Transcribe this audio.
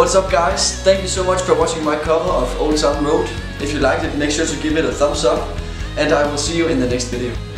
What's up guys, thank you so much for watching my cover of Old Town Road. If you liked it, make sure to give it a thumbs up and I will see you in the next video.